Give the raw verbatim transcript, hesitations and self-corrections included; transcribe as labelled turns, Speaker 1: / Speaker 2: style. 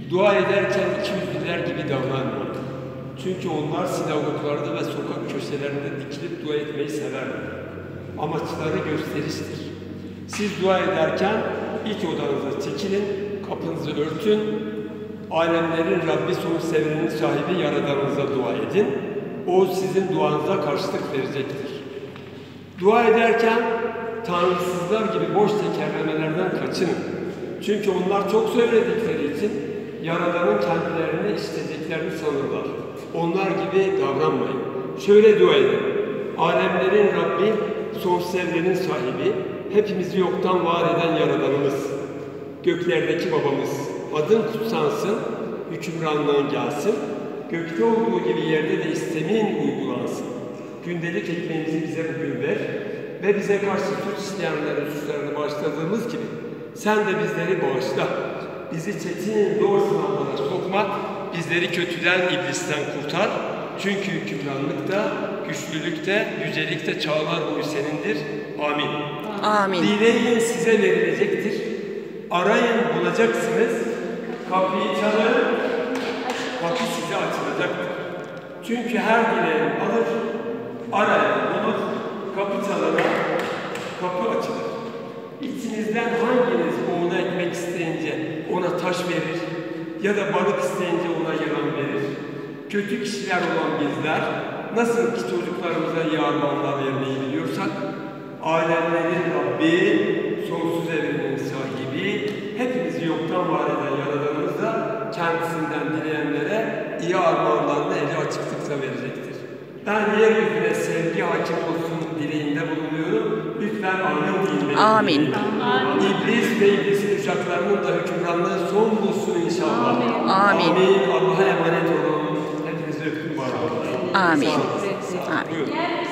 Speaker 1: Dua ederken iki yüzlüler gibi davranmayın. Çünkü onlar sinagoglarda ve sokak köşelerinde dikilip dua etmeyi severler. Amaçları gösteriştir. Siz dua ederken iç odanıza çekilin, kapınızı örtün, alemlerin Rabbi, son sevenin sahibi Yaradanınıza dua edin. O sizin duanıza karşılık verecektir. Dua ederken tanrısızlar gibi boş tekerlemelerden kaçının. Çünkü onlar çok söyledikleri için Yaradan'ın kendilerini istediklerini sanırlar. Onlar gibi davranmayın. Şöyle dua edin. Alemlerin Rabbi, sonsuz evrenin sahibi, hepimizi yoktan var eden Yaradanımız, göklerdeki babamız, adın kutsansın, hükümranlığın gelsin, gökte olduğu gibi yerde de istemin uygulansın. Gündelik ekmeğimizi bize bugün ver ve bize karşı suç işleyenlerin suçlarını bağışladığımız gibi sen de bizleri bağışla. Bizi çetin zor sınavlara sokma, bizleri kötüden, iblisten kurtar. Çünkü hükümranlıkta, güçlülükte, yücelikte çağlar boyu senindir. Amin.
Speaker 2: Amin.
Speaker 1: Dileyin size verilecektir. Arayın bulacaksınız. Kapıyı çalın, kapı size açılacaktır. Çünkü her dileyen alır, arayan bulur, kapı çalana kapı açılır. İçinizden hanginiz oğula ekmek isteyince ona taş verir ya da balık isteyince ona yılan verir? Kötü kişiler olan bizler nasıl ki çocuklarımıza iyi armağanlar vermeyi biliyorsak, alemlerin Rabbi, sonsuz evrenin sahibi, hepimizi yoktan var eden Yaradanımız da kendisinden dileyenlere iyi armağanlarını eli açıklıkla verecektir. Ben yeryüzüne sevgi hakim olsun dileğinde bulunuyorum. Lütfen amin deyin.
Speaker 2: Amin.
Speaker 1: İblis ve iblisin uşaklarının da hükümranlığı son bulsun inşallah.
Speaker 2: Amin.
Speaker 1: Amin. Allah'a emanet olun. Hepinizi öptüm var.
Speaker 2: Amin.
Speaker 1: Sağ olun.
Speaker 2: Amin.